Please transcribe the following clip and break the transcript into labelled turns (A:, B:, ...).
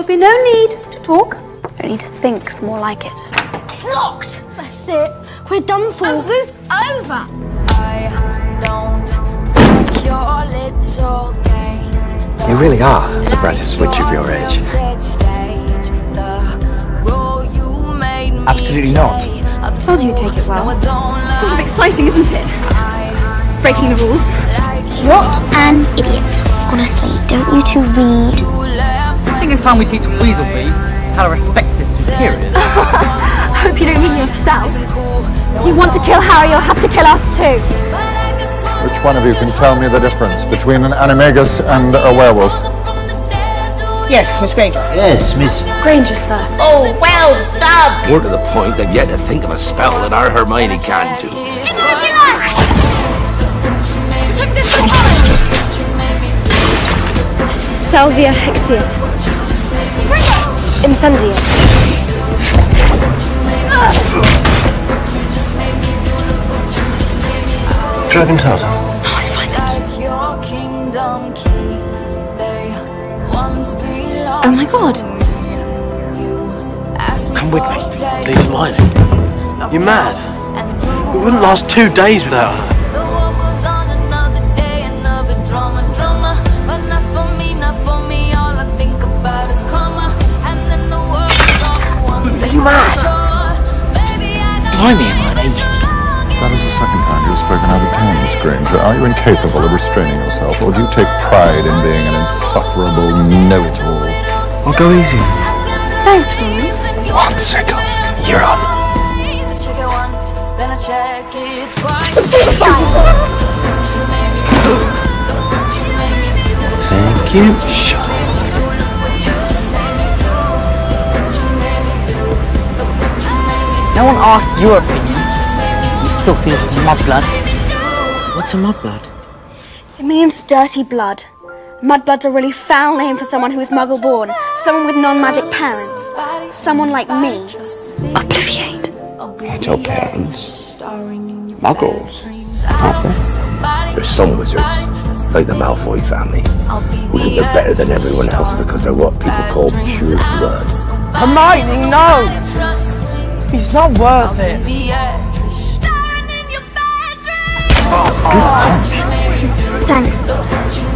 A: will be no need to talk. Only to think's more like it.
B: It's locked. That's it. We're done for.
A: Oh, move over.
C: I don't like your little games.
D: You really are the brightest witch of your age.
E: Absolutely not.
A: Told you you'd take it well. Sort of exciting, isn't it? Breaking the rules.
B: What an idiot.
F: Honestly, don't you two read?
E: I think it's time we teach Weaselby how to respect his superiors.
A: Hope you don't mean yourself. If you want to kill Harry, you'll have to kill us too.
G: Which one of you can tell me the difference between an animagus and a werewolf?
E: Yes, Miss Granger.
D: Yes, Miss
A: Granger, sir.
H: Oh, well done!
I: More to the point, they've yet to think of a spell that our Hermione can do.
A: Salvia Hexia. Incendio.
D: Dragon's Heart.
A: Oh my god.
D: Come with me. Leave Hermione. You're mad. We wouldn't last 2 days without her. Are you mad?
E: Blimey, Hermione.
G: That is the second time you've spoken out of turn, Miss Granger. Are you incapable of restraining yourself, or do you take pride in being an insufferable know-it-all?
D: I'll go easy.
A: Thanks, Florence.
D: 1 second. You're on. Thank you. Shut up.
E: No one asked your opinion. You still feel mudblood.
D: What's a mudblood?
A: It means dirty blood. Mudblood's a really foul name for someone who's muggle-born. Someone with non-magic parents. Someone like me. Obliviate.
I: Aren't your parents muggles, aren't they? There's some wizards, like the Malfoy family, who think they're better than everyone else because they're what people call pure blood.
E: Hermione, no! He's not worth it.
A: Thanks.